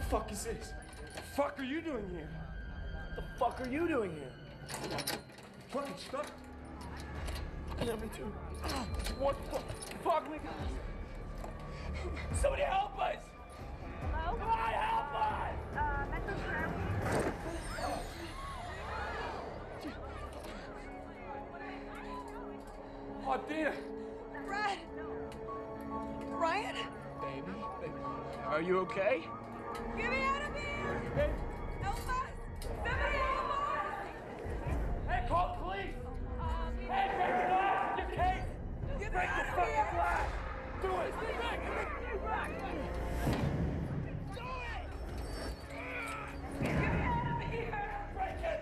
fuck is this? What the fuck are you doing here? What the fuck are you doing here? Fucking stuck. Yeah, me too. What the fuck, we got? Somebody help us! Hello? Come on, help us! Mental care. Oh, Dina. Brad! Ryan? Baby, are you okay? Get me out of here! Hey, Help us! Somebody help us! Hey, call the police! Get Hey, break the glass! You can't! me Break the out of fucking here! glass! Do it! Get me out of here! Break it!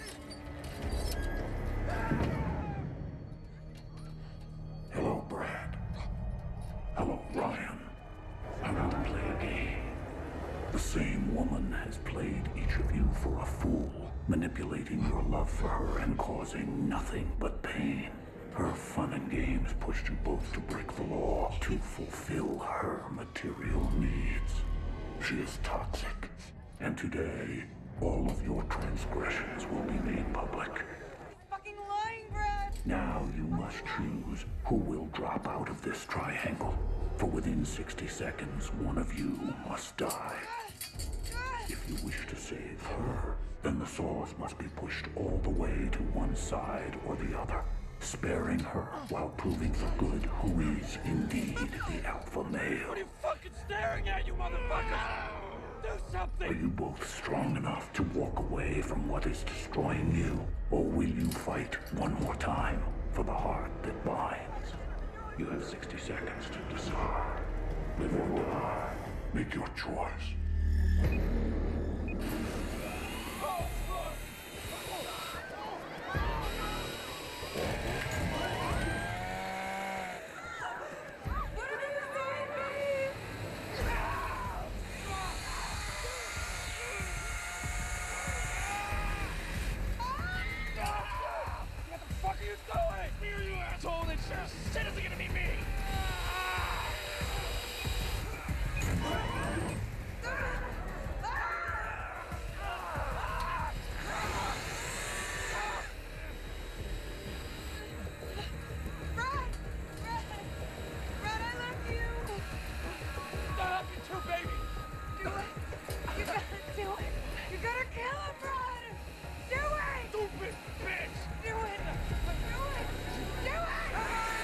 Hello, Brad. Hello, Ryan. I'm going to play a game. The same woman has played each of you for a fool, manipulating your love for her and causing nothing but pain. Her fun and games pushed you both to break the law to fulfill her material needs. She is toxic, and today, all of your transgressions will be made public. He's fucking lying, Brad! Now you must choose who will drop out of this triangle. For within 60 seconds, one of you must die. If you wish to save her, then the saws must be pushed all the way to one side or the other, sparing her while proving for good who is indeed the alpha male. What are you fucking staring at, you motherfuckers? Do something! Are you both strong enough to walk away from what is destroying you? Or will you fight one more time for the heart that binds? You have 60 seconds to decide. Live or die. Make your choice. What are you doing, me? What the fuck are you doing? Here, you asshole! That sure as shit isn't gonna be me! Brad! Brad! Brad, I love you! I love you too, baby! Do it! You gotta do it! You gotta kill him, Brad! Do it! Stupid bitch! Do it! Do it! Do it!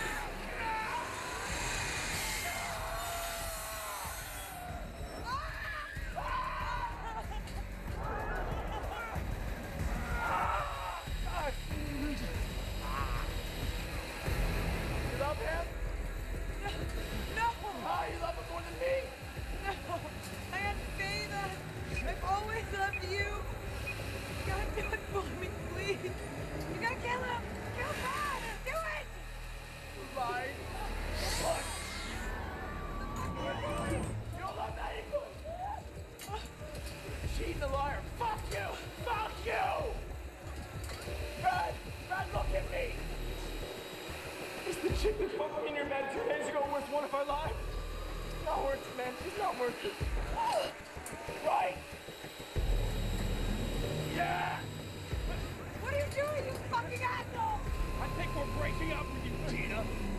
You love him? No! Oh, you love him more than me? No! I had to say that! I've always loved you! You gotta do it for me, please! You gotta kill him! Kill Brad! Do it! Right. Look. You don't love that equally. She's a liar. Fuck you. Fuck you. Brad, look at me. Is the chick that fucked me in your bed 2 days ago worth one of our lives? Not worth it, man. She's not worth it. Right. Yeah. What are you doing, you fucking asshole? I think we're breaking up with you, Tina.